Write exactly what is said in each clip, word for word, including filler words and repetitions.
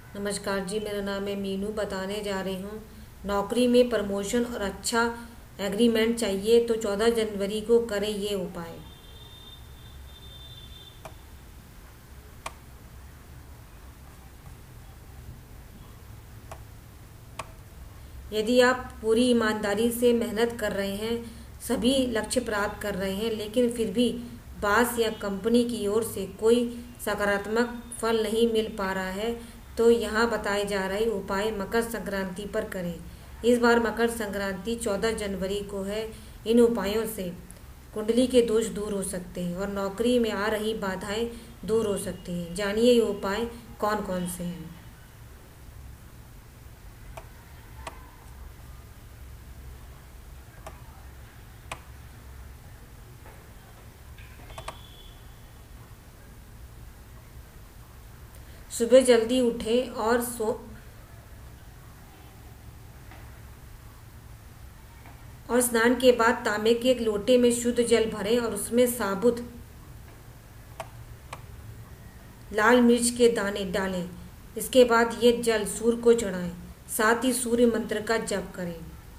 नमस्कार जी, मेरा नाम है मीनू। बताने जा रही हूँ, नौकरी में प्रमोशन और अच्छा एग्रीमेंट चाहिए तो चौदह जनवरी को करें ये उपाय। यदि आप पूरी ईमानदारी से मेहनत कर रहे हैं, सभी लक्ष्य प्राप्त कर रहे हैं, लेकिन फिर भी बॉस या कंपनी की ओर से कोई सकारात्मक फल नहीं मिल पा रहा है, तो यहाँ बताए जा रहे उपाय मकर संक्रांति पर करें। इस बार मकर संक्रांति चौदह जनवरी को है। इन उपायों से कुंडली के दोष दूर हो सकते हैं और नौकरी में आ रही बाधाएं दूर हो सकती हैं। जानिए ये उपाय कौन कौन से हैं। सुबह जल्दी उठें और सो और स्नान के बाद तांबे के एक लोटे में शुद्ध जल भरें और उसमें साबुत लाल मिर्च के दाने डालें। इसके बाद ये जल सूर्य को चढ़ाएं, साथ ही सूर्य मंत्र का जप करें।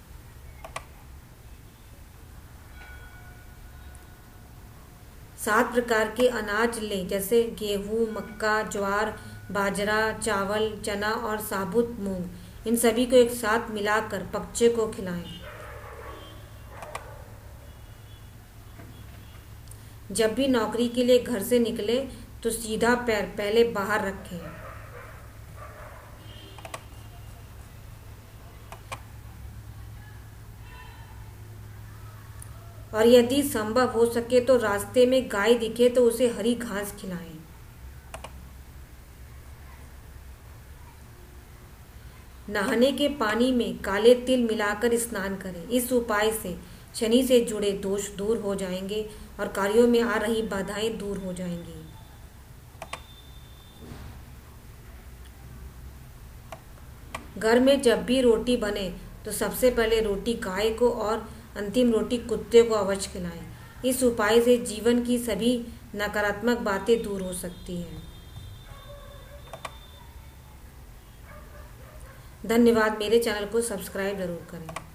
सात प्रकार के अनाज लें, जैसे गेहूँ, मक्का, ज्वार, बाजरा, चावल, चना और साबुत मूंग। इन सभी को एक साथ मिलाकर बच्चे को खिलाएं। जब भी नौकरी के लिए घर से निकले तो सीधा पैर पहले बाहर रखें। और यदि संभव हो सके तो रास्ते में गाय दिखे तो उसे हरी घास खिलाएं। नहाने के पानी में काले तिल मिलाकर स्नान करें। इस उपाय से शनि से जुड़े दोष दूर हो जाएंगे और कार्यों में आ रही बाधाएं दूर हो जाएंगी। घर में जब भी रोटी बने तो सबसे पहले रोटी गाय को और अंतिम रोटी कुत्ते को अवश्य खिलाएं। इस उपाय से जीवन की सभी नकारात्मक बातें दूर हो सकती हैं। धन्यवाद। मेरे चैनल को सब्सक्राइब जरूर करें।